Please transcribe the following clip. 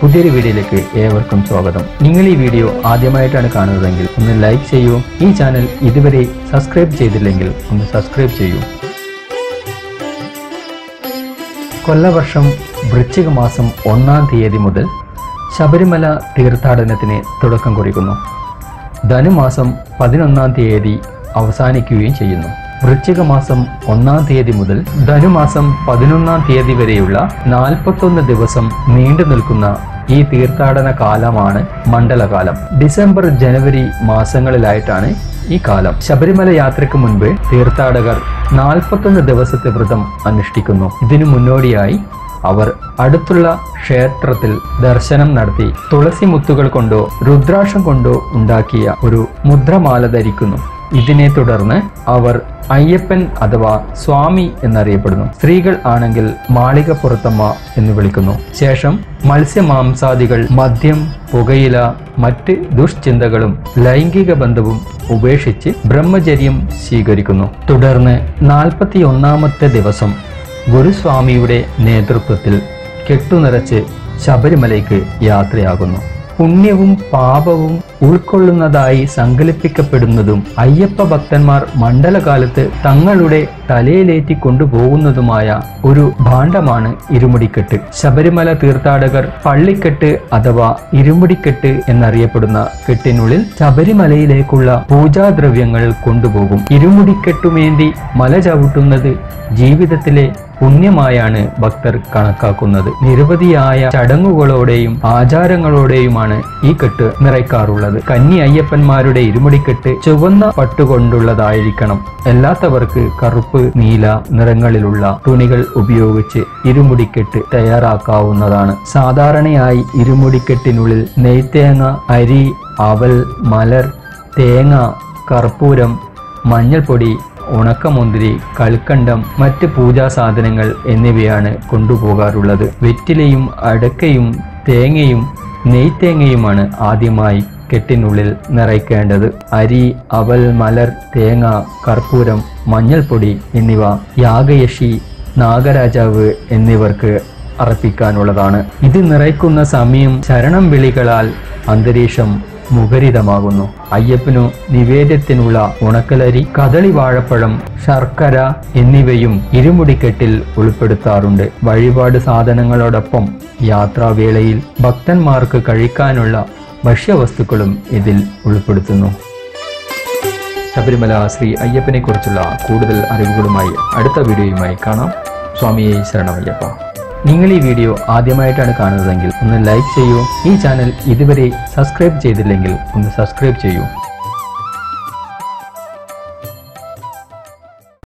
പുതിയൊരു വീഡിയോയിലേക്ക് ഏവർക്കും സ്വാഗതം. നിങ്ങൾ ഈ വീഡിയോ ആദ്യമായിട്ടാണ് കാണുന്നതെങ്കിൽ ഒന്ന് ലൈക്ക് ചെയ്യൂ. ഈ ചാനൽ ഇതുവരെ സബ്സ്ക്രൈബ് ചെയ്തില്ലെങ്കിൽ ഒന്ന് സബ്സ്ക്രൈബ് ചെയ്യൂ. കൊല്ലവർഷം വൃശ്ചിക മാസം 1-ാം തീയതി മുതൽ ശബരിമല തീർത്ഥാടനത്തിന് തുടക്കം കുറിക്കുന്നു. ധനുമാസം 11-ാം തീയതി അവസാനിക്കുകയും ചെയ്യുന്നു. വൃശ്ചിക മാസം 1-ാം തീയതി മുതൽ ധനുമാസം 11-ാം തീയതി വരെയുള്ള 41 ദിവസം നീണ്ടു നിൽക്കുന്ന ഈ തീർത്ഥാടന കാലമാണ് മണ്ഡലകാലം. ഡിസംബർ ജനുവരി മാസങ്ങളിലായിട്ടാണ് ഈ കാലം. ശബരിമല യാത്രയ്ക്ക് മുൻപ് തീർത്ഥാടകർ 41 ദിവസത്തെ വ്രതം അനുഷ്ഠിക്കുന്നു. ഇതിനു മുന്നോടിയായി അവർ അടുത്തുള്ള ക്ഷേത്രത്തിൽ ദർശനം നടത്തി തുളസി മുത്തുകൾ കൊണ്ടോ രുദ്രാക്ഷം കൊണ്ടോ ഉണ്ടാക്കിയ ഒരു മുദ്രമാല ധരിക്കുന്നു. ഇതിനെ തുടർന്ന് അവർ അയ്യപ്പൻ അഥവാ സ്വാമി എന്നറിയപ്പെടുന്നു. സ്ത്രീകൾ ആണെങ്കിൽ മാളികപ്പുറത്തമ്മ എന്ന് വിളിക്കുന്നു. ശേഷം മത്സ്യമാംസാദികൾ, മദ്യം, പുകയില, മറ്റ് ദുഷ്ചിന്തകളും ലൈംഗിക ബന്ധവും ഉപേക്ഷിച്ച് ബ്രഹ്മചര്യം സ്വീകരിക്കുന്നു. തുടർന്ന് 41-ാമത്തെ ദിവസം ഗുരുസ്വാമിയുടെ നേതൃത്വത്തിൽ കെട്ടുനിറച്ച് ശബരിമലയ്ക്ക് യാത്രയാകുന്നു. പുണ്യവും പാപവും ഉൾക്കൊള്ളുന്നതായി സങ്കല്പിക്കപ്പെടുന്നതും അയ്യപ്പ ഭക്തന്മാർ മണ്ഡലകാലത്ത് തങ്ങളുടെ തലയിലേറ്റി കൊണ്ടുപോകുന്നതുമായ ഒരു ഭാണ്ഡമാണ് ഇരുമുടിക്കെട്ട്. ശബരിമല തീർത്ഥാടകർ പള്ളിക്കെട്ട് അഥവാ ഇരുമുടിക്കെട്ട് എന്നറിയപ്പെടുന്ന കെട്ടിനുള്ളിൽ ശബരിമലയിലേക്കുള്ള പൂജാദ്രവ്യങ്ങൾ കൊണ്ടുപോകും. ഇരുമുടിക്കെട്ടുമേന്തി മല ചവിട്ടുന്നത് ജീവിതത്തിലെ പുണ്യമായാണ് ഭക്തർ കണക്കാക്കുന്നത്. നിരവധിയായ ചടങ്ങുകളോടെയും ആചാരങ്ങളോടെയുമാണ് ഈ കെട്ട് നിറയ്ക്കാറുള്ളത്. കന്നി അയ്യപ്പന്മാരുടെ ഇരുമുടിക്കെട്ട് ചുവന്ന പട്ടുകൊണ്ടുള്ളതായിരിക്കണം. അല്ലാത്തവർക്ക് കറുപ്പ്, നീല നിറങ്ങളിലുള്ള തുണികൾ ഉപയോഗിച്ച് ഇരുമുടിക്കെട്ട് തയ്യാറാക്കാവുന്നതാണ്. സാധാരണയായി ഇരുമുടിക്കെട്ടിനുള്ളിൽ നെയ്ത്തേങ്ങ, അരി, അവൽ, മലർ, തേങ്ങ, കർപ്പൂരം, മഞ്ഞൾപ്പൊടി, ഉണക്കമുന്തിരി, കൽക്കണ്ടം, മറ്റ് പൂജാ സാധനങ്ങൾ എന്നിവയാണ് കൊണ്ടുപോകാറുള്ളത്. വെറ്റിലയും അടക്കയും തേങ്ങയും നെയ്ത്തേങ്ങയുമാണ് ആദ്യമായി കെട്ടിനുള്ളിൽ നിറയ്ക്കേണ്ടത്. അരി, അവൽ, മലർ, തേങ്ങ, കർപ്പൂരം, മഞ്ഞൾപ്പൊടി എന്നിവ യാഗയക്ഷി, നാഗരാജാവ് എന്നിവർക്ക് അർപ്പിക്കാനുള്ളതാണ്. ഇത് നിറയ്ക്കുന്ന സമയം ശരണം വിളികളാൽ അന്തരീക്ഷം മുഖരിതമാകുന്നു. അയ്യപ്പനു നിവേദ്യത്തിനുള്ള ഉണക്കലരി, കദളി, വാഴപ്പഴം, ശർക്കര എന്നിവയും ഇരുമുടിക്കെട്ടിൽ ഉൾപ്പെടുത്താറുണ്ട്. വഴിപാട് സാധനങ്ങളോടൊപ്പം യാത്രാവേളയിൽ ഭക്തന്മാർക്ക് കഴിക്കാനുള്ള ഭക്ഷ്യവസ്തുക്കളും ഇതിൽ ഉൾപ്പെടുത്തുന്നു. ശബരിമല ശ്രീ അയ്യപ്പനെ കുറിച്ചുള്ള കൂടുതൽ അറിവുകളുമായി അടുത്ത വീഡിയോയുമായി കാണാം. സ്വാമിയെ ശരണമയ്യപ്പ. നിങ്ങൾ ഈ വീഡിയോ ആദ്യമായിട്ടാണ് കാണുന്നതെങ്കിൽ ഒന്ന് ലൈക്ക് ചെയ്യൂ. ഈ ചാനൽ ഇതുവരെ സബ്സ്ക്രൈബ് ചെയ്തില്ലെങ്കിൽ ഒന്ന് സബ്സ്ക്രൈബ് ചെയ്യൂ.